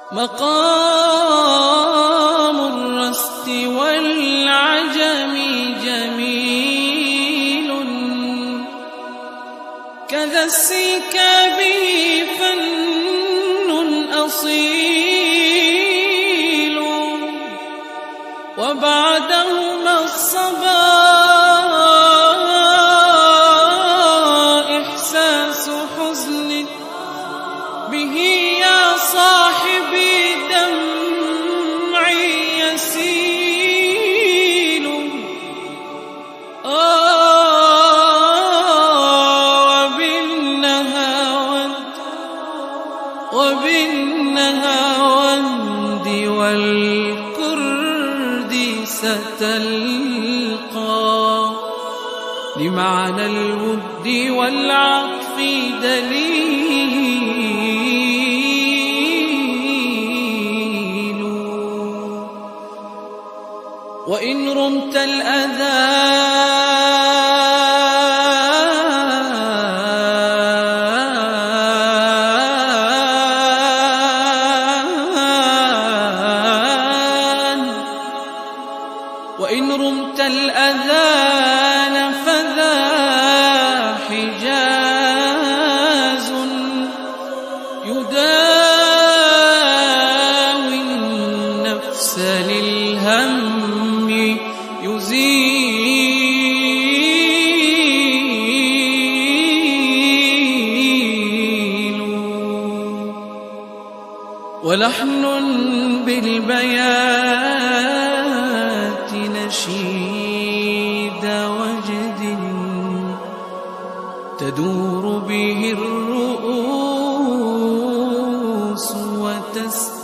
مقام الرست والعجم جميل، كذا السيكاب فن أصيل، وبعدهما الصبا إحساس حزن به يا صاحبي دمعي يسيل. وبالنهاوند والكرد ستلقى لمعنى الود والعطف دليل. وإن رمت الأذى وإن رمت الأذان فذا حجاز يداوي النفس للهم يزيل. ولحن بالبيات نشيد وجد تدور به الرؤوس وتستمع